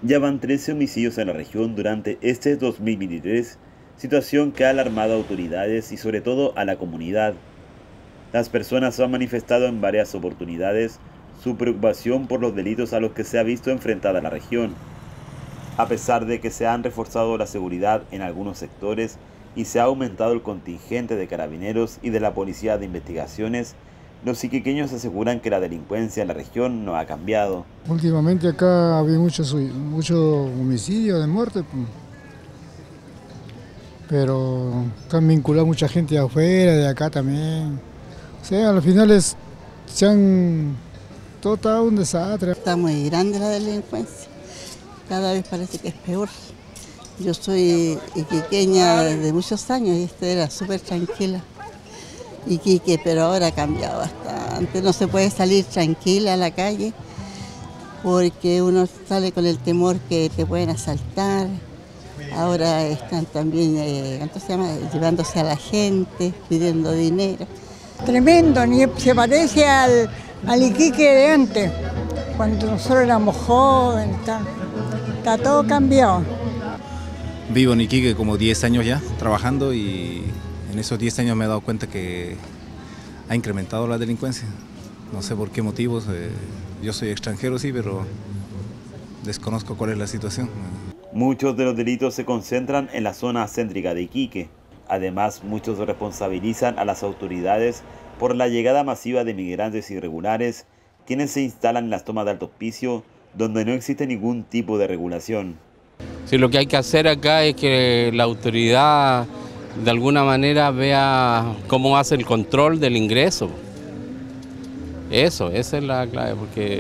Ya van 13 homicidios en la región durante este 2023, situación que ha alarmado a autoridades y sobre todo a la comunidad. Las personas han manifestado en varias oportunidades su preocupación por los delitos a los que se ha visto enfrentada la región. A pesar de que se han reforzado la seguridad en algunos sectores y se ha aumentado el contingente de carabineros y de la policía de investigaciones, los iquiqueños aseguran que la delincuencia en la región no ha cambiado. Últimamente acá había mucho homicidio de muerte, pero están vinculados mucha gente de afuera, de acá también. O sea, al final todo está un desastre. Está muy grande la delincuencia, cada vez parece que es peor. Yo soy iquiqueña desde muchos años y era súper tranquila. Iquique, pero ahora ha cambiado bastante. No se puede salir tranquila a la calle porque uno sale con el temor que te pueden asaltar. Ahora están también, llevándose a la gente, pidiendo dinero. Tremendo, ni se parece al Iquique de antes, cuando nosotros éramos jóvenes. Está todo cambiado. Vivo en Iquique como 10 años ya trabajando y en esos 10 años me he dado cuenta que ha incrementado la delincuencia. No sé por qué motivos, yo soy extranjero sí, pero desconozco cuál es la situación. Muchos de los delitos se concentran en la zona céntrica de Iquique. Además, muchos responsabilizan a las autoridades por la llegada masiva de migrantes irregulares, quienes se instalan en las tomas de Alto Hospicio, donde no existe ningún tipo de regulación. Sí, lo que hay que hacer acá es que la autoridad de alguna manera vea cómo hace el control del ingreso. Esa es la clave,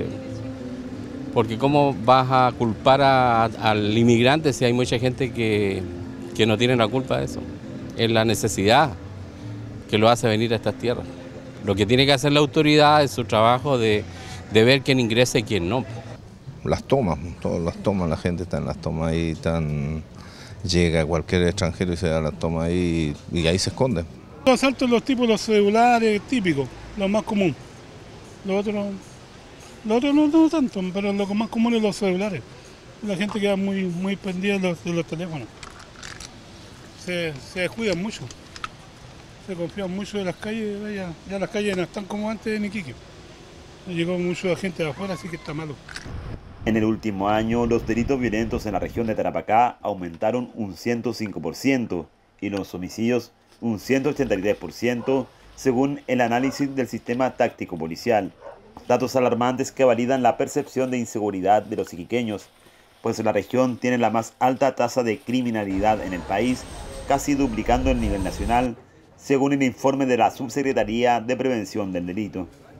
porque cómo vas a culpar al inmigrante si hay mucha gente que no tiene la culpa de eso. Es la necesidad que lo hace venir a estas tierras. Lo que tiene que hacer la autoridad es su trabajo de ver quién ingresa y quién no. Las tomas, todas las tomas, la gente está en las tomas ahí, llega cualquier extranjero y se da las tomas ahí y ahí se esconde. Los asaltos, los tipos, los celulares típicos, lo más común. Lo otro no tanto, pero lo más común es los celulares. La gente queda muy pendida de los teléfonos. Se descuidan mucho, se confían mucho de las calles, ya las calles no están como antes en Iquique. Llegó mucha gente de afuera, así que está malo. En el último año, los delitos violentos en la región de Tarapacá aumentaron un 105% y los homicidios un 183%, según el análisis del sistema táctico policial. Datos alarmantes que validan la percepción de inseguridad de los iquiqueños, pues la región tiene la más alta tasa de criminalidad en el país, casi duplicando el nivel nacional, según el informe de la Subsecretaría de Prevención del Delito.